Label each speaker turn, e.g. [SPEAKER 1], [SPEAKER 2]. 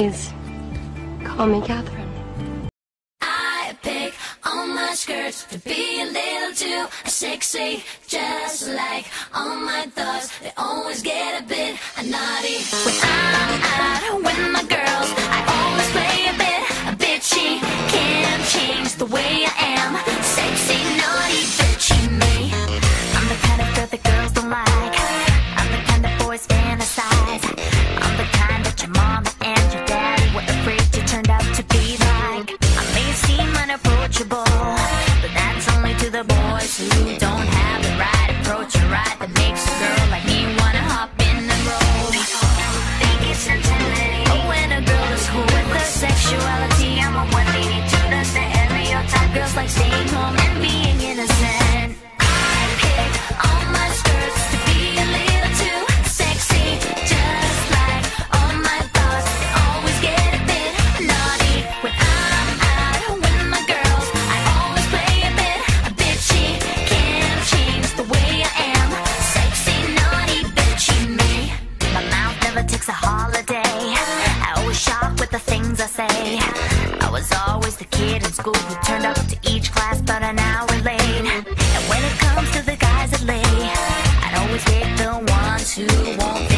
[SPEAKER 1] Please, call me Katherine.
[SPEAKER 2] I pick on my skirts to be a little too sexy, just like all my thoughts. They always get a bit naughty. When I'm out with my girls, I always play a bit bitchy. Can't change the way I am. Sexy, naughty, bitchy me. I'm the kind of girl that girls don't like. I'm the kind that boys fantasize. I'm the kind that your mama and your daddy were afraid you turned out to be like. I may seem unapproachable, but that's only to the boys who don't have the right approach or right that makes a girl like me wanna hop in and roll. Think it's intimidating, but when a girl is cool with her sexuality, I'm a 182, that's the stereotype. Girls like staying home and being innocent. I pick all my skirts to be a little too sexy, just like all my thoughts. They always get a bit naughty. When I'm out with my girls, I always play a bit bitchy. Can't change the way I am. Sexy, naughty, bitchy me. My mouth never takes a holiday. I always shock with the things I say. I was always the kid in school who turned up to each class about an hour late. And when it comes to the guys that lay, I'd always pick the ones who won't